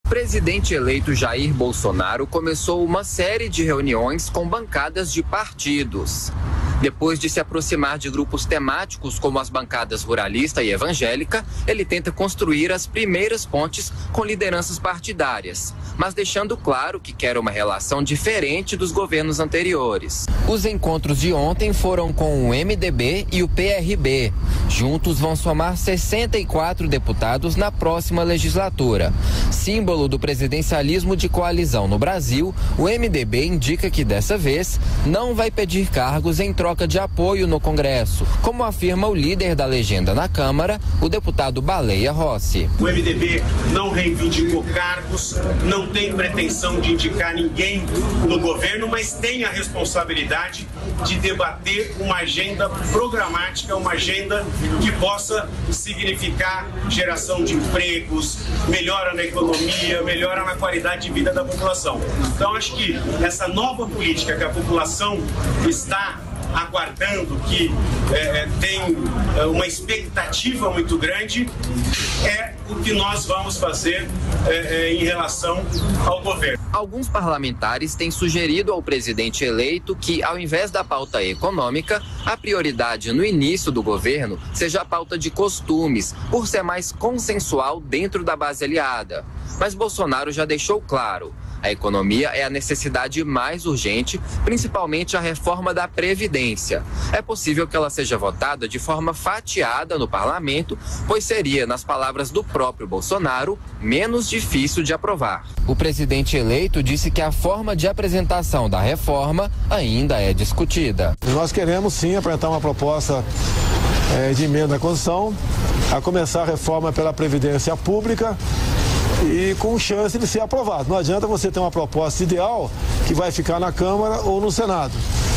presidente eleito Jair Bolsonaro começou uma série de reuniões com bancadas de partidos. Depois de se aproximar de grupos temáticos como as bancadas ruralista e evangélica, ele tenta construir as primeiras pontes com lideranças partidárias, mas deixando claro que quer uma relação diferente dos governos anteriores. Os encontros de ontem foram com o MDB e o PRB. Juntos vão somar 64 deputados na próxima legislatura. Símbolo do presidencialismo de coalizão no Brasil, o MDB indica que dessa vez não vai pedir cargos em troca de apoio no Congresso, como afirma o líder da legenda na Câmara, o deputado Baleia Rossi. O MDB não reivindicou cargos, não tem pretensão de indicar ninguém no governo, mas tem a responsabilidade de debater uma agenda programática, uma agenda que possa significar geração de empregos, melhora na economia, melhora na qualidade de vida da população. Então, acho que essa nova política que a população está aguardando, que tem uma expectativa muito grande, é o que nós vamos fazer em relação ao governo. Alguns parlamentares têm sugerido ao presidente eleito que, ao invés da pauta econômica, a prioridade no início do governo seja a pauta de costumes, por ser mais consensual dentro da base aliada. Mas Bolsonaro já deixou claro: a economia é a necessidade mais urgente, principalmente a reforma da Previdência. É possível que ela seja votada de forma fatiada no parlamento, pois seria, nas palavras do próprio Bolsonaro, menos difícil de aprovar. O presidente eleito disse que a forma de apresentação da reforma ainda é discutida. Nós queremos sim apresentar uma proposta de emenda à Constituição, a começar a reforma pela Previdência Pública, e com chance de ser aprovado. Não adianta você ter uma proposta ideal que vai ficar na Câmara ou no Senado.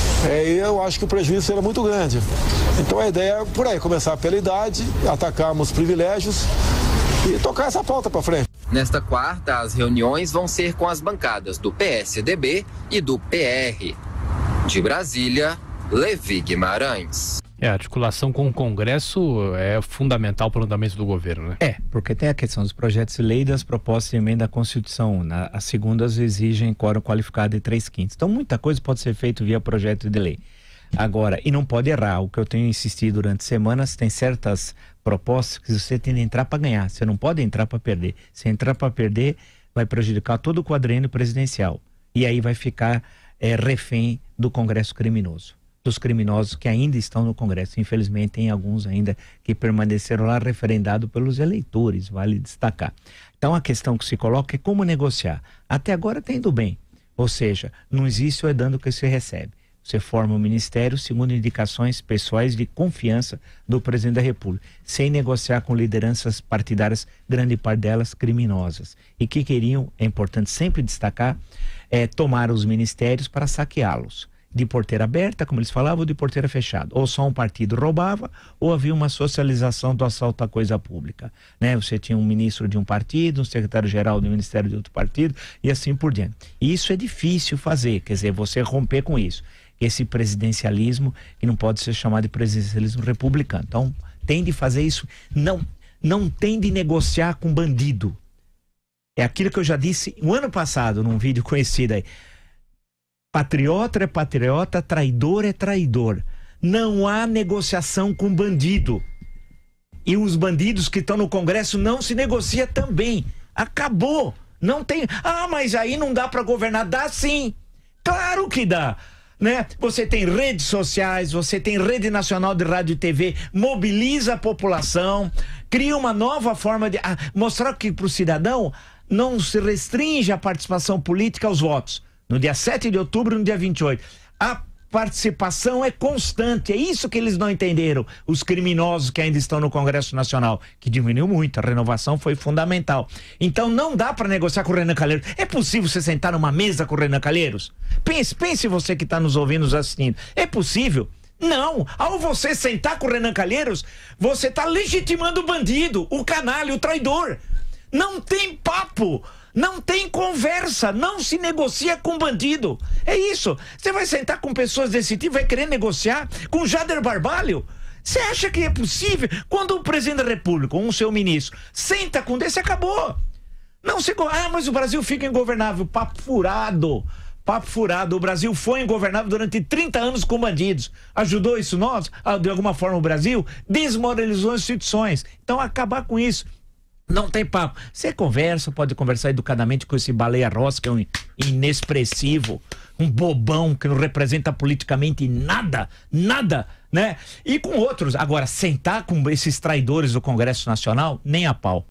Eu acho que o prejuízo será muito grande. Então a ideia é por aí, começar pela idade, atacarmos privilégios e tocar essa pauta para frente. Nesta quarta, as reuniões vão ser com as bancadas do PSDB e do PR. De Brasília, Levi Guimarães. A articulação com o Congresso é fundamental para o andamento do governo, né? Porque tem a questão dos projetos de lei e das propostas de emenda à Constituição. As segundas exigem quórum qualificado de 3/5. Então, muita coisa pode ser feita via projeto de lei. Agora, e não pode errar, o que eu tenho insistido durante semanas, tem certas propostas que você tem de entrar para ganhar, você não pode entrar para perder. Se entrar para perder, vai prejudicar todo o quadriênio presidencial. E aí vai ficar refém do Congresso criminoso. Dos criminosos que ainda estão no Congresso. Infelizmente, tem alguns ainda que permaneceram lá referendados pelos eleitores, vale destacar. Então, a questão que se coloca é como negociar. Até agora está indo bem. Ou seja, não existe o é dando que se recebe. Você forma um ministério segundo indicações pessoais de confiança do presidente da República, sem negociar com lideranças partidárias, grande parte delas criminosas. E que queriam, é importante sempre destacar, tomar os ministérios para saqueá-los. De porteira aberta, como eles falavam, ou de porteira fechada. Ou só um partido roubava, ou havia uma socialização do assalto à coisa pública. Né? Você tinha um ministro de um partido, um secretário-geral do ministério de outro partido, e assim por diante. E isso é difícil fazer, quer dizer, você romper com isso. Esse presidencialismo, que não pode ser chamado de presidencialismo republicano. Então, tem de fazer isso, não tem de negociar com bandido. É aquilo que eu já disse no ano passado, num vídeo conhecido aí. Patriota é patriota, traidor é traidor. Não há negociação com bandido. E os bandidos que estão no Congresso não se negocia também. Acabou. Não tem. Mas aí não dá para governar. Dá sim. Claro que dá. Né? Você tem redes sociais, você tem rede nacional de rádio e TV, mobiliza a população, cria uma nova forma de mostrar que para o cidadão não se restringe a participação política aos votos. No dia 7 de outubro, no dia 28. A participação é constante. É isso que eles não entenderam. Os criminosos que ainda estão no Congresso Nacional, que diminuiu muito. A renovação foi fundamental. Então não dá para negociar com o Renan Calheiros. É possível você sentar numa mesa com o Renan Calheiros? Pense você que está nos ouvindo, nos assistindo. É possível? Não. Ao você sentar com o Renan Calheiros, você está legitimando o bandido, o canalha, o traidor. Não tem papo. Não tem conversa, não se negocia com bandido. É isso. Você vai sentar com pessoas desse tipo, vai querer negociar com Jader Barbalho? Você acha que é possível? Quando o presidente da República ou um seu ministro senta com desse, acabou. Não se... mas o Brasil fica ingovernável. Papo furado. Papo furado. O Brasil foi ingovernável durante 30 anos com bandidos. Ajudou isso nós? De alguma forma o Brasil desmoralizou as instituições. Então acabar com isso. Não tem papo. Você conversa, pode conversar educadamente com esse baleia rosa, que é um inexpressivo, um bobão que não representa politicamente nada, né? E com outros. Agora, sentar com esses traidores do Congresso Nacional, nem a pau.